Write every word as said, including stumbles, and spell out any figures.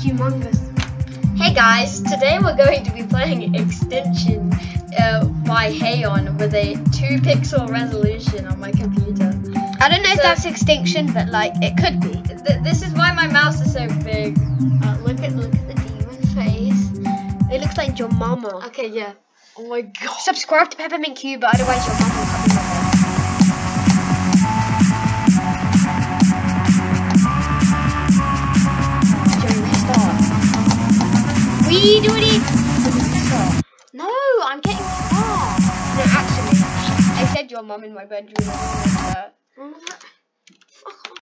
humongous. Hey guys, today we're going to be playing Extinction uh, by Hayon with a two pixel resolution on my computer. I don't know if So- that's Extinction, but like it could be. Th this is why my mouse is so big. Uh, look at look at the demon face. It looks like your mama. Okay, yeah. Oh my god. Subscribe to Peppermint Cube, otherwise your mama will come in my face. Should we restart? We do it. No, I'm getting far. No, actually, I said your mum in my bedroom. And, uh,